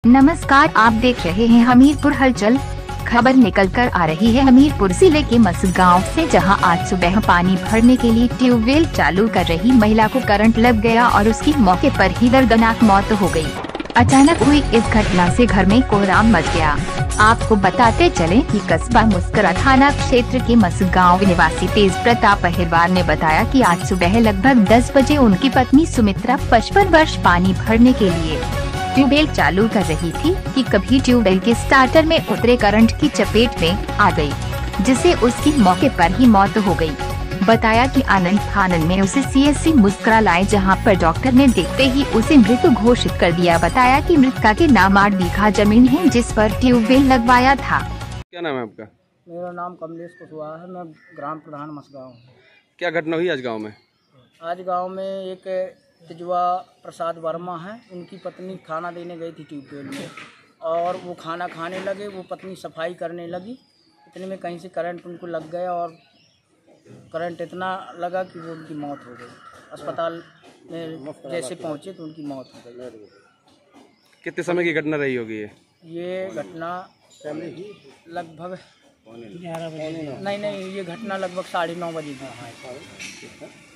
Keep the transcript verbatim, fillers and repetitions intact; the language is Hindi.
नमस्कार, आप देख रहे हैं हमीरपुर हलचल। खबर निकल कर आ रही है हमीरपुर जिले के मस गांव से, जहां आज सुबह पानी भरने के लिए ट्यूबवेल चालू कर रही महिला को करंट लग गया और उसकी मौके पर ही दर्दनाक मौत हो गई। अचानक हुई इस घटना से घर में कोहराम मच गया। आपको बताते चलें कि कस्बा मुस्करा थाना क्षेत्र के मस गाँव निवासी तेज प्रताप अहिरवार ने बताया कि आज सुबह लगभग दस बजे उनकी पत्नी सुमित्रा पचपन वर्ष पानी भरने के लिए ट्यूबवेल चालू कर रही थी कि कभी ट्यूबवेल के स्टार्टर में उतरे करंट की चपेट में आ गई, जिससे उसकी मौके पर ही मौत हो गई। बताया कि आनंद फानन में उसे सीएससी मुस्करा लाए, जहां पर डॉक्टर ने देखते ही उसे मृत घोषित कर दिया। बताया कि मृतका के नाम आठ बीघा जमीन है जिस पर ट्यूबवेल लगवाया था। क्या नाम है आपका? मेरा नाम कमलेश कुशवाहा है। मैं ग्राम प्रधान मसगांव हूँ। क्या घटना हुई आज गांव में? आज गांव में एक तिजवा प्रसाद वर्मा है, उनकी पत्नी खाना देने गई थी ट्यूबवेल में, और वो खाना खाने लगे, वो पत्नी सफाई करने लगी। इतने में कहीं से करंट उनको लग गया और करंट इतना लगा कि वो उनकी मौत हो गई। अस्पताल में जैसे पहुंचे तो उनकी मौत हो गई। कितने समय की घटना रही होगी ये? ये घटना लगभग नहीं नहीं ये घटना लगभग साढ़े नौ बजे की है।